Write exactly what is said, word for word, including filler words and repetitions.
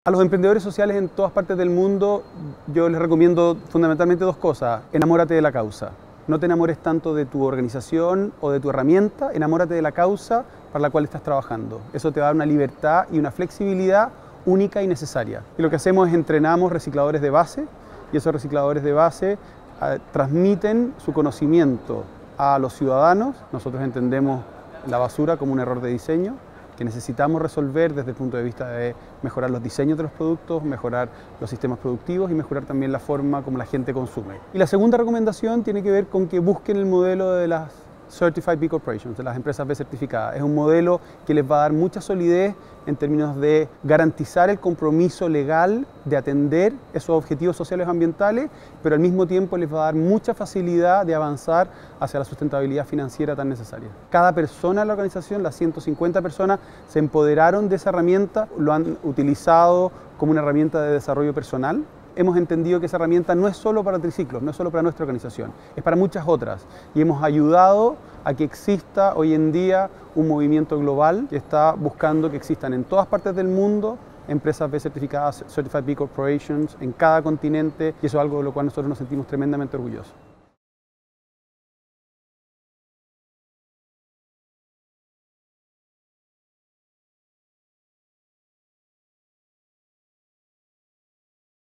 A los emprendedores sociales en todas partes del mundo yo les recomiendo fundamentalmente dos cosas. Enamórate de la causa. No te enamores tanto de tu organización o de tu herramienta, enamórate de la causa para la cual estás trabajando. Eso te va a dar una libertad y una flexibilidad única y necesaria. Y lo que hacemos es entrenamos recicladores de base y esos recicladores de base eh, transmiten su conocimiento a los ciudadanos. Nosotros entendemos la basura como un error de diseño que necesitamos resolver desde el punto de vista de mejorar los diseños de los productos, mejorar los sistemas productivos y mejorar también la forma como la gente consume. Y la segunda recomendación tiene que ver con que busquen el modelo de las Certified B Corporations, de las empresas B certificadas. Es un modelo que les va a dar mucha solidez en términos de garantizar el compromiso legal de atender esos objetivos sociales y ambientales, pero al mismo tiempo les va a dar mucha facilidad de avanzar hacia la sustentabilidad financiera tan necesaria. Cada persona en la organización, las ciento cincuenta personas, se empoderaron de esa herramienta, lo han utilizado como una herramienta de desarrollo personal. Hemos entendido que esa herramienta no es solo para triciclos, no es solo para nuestra organización, es para muchas otras. Y hemos ayudado a que exista hoy en día un movimiento global que está buscando que existan en todas partes del mundo empresas B certificadas, Certified B Corporations, en cada continente, y eso es algo de lo cual nosotros nos sentimos tremendamente orgullosos.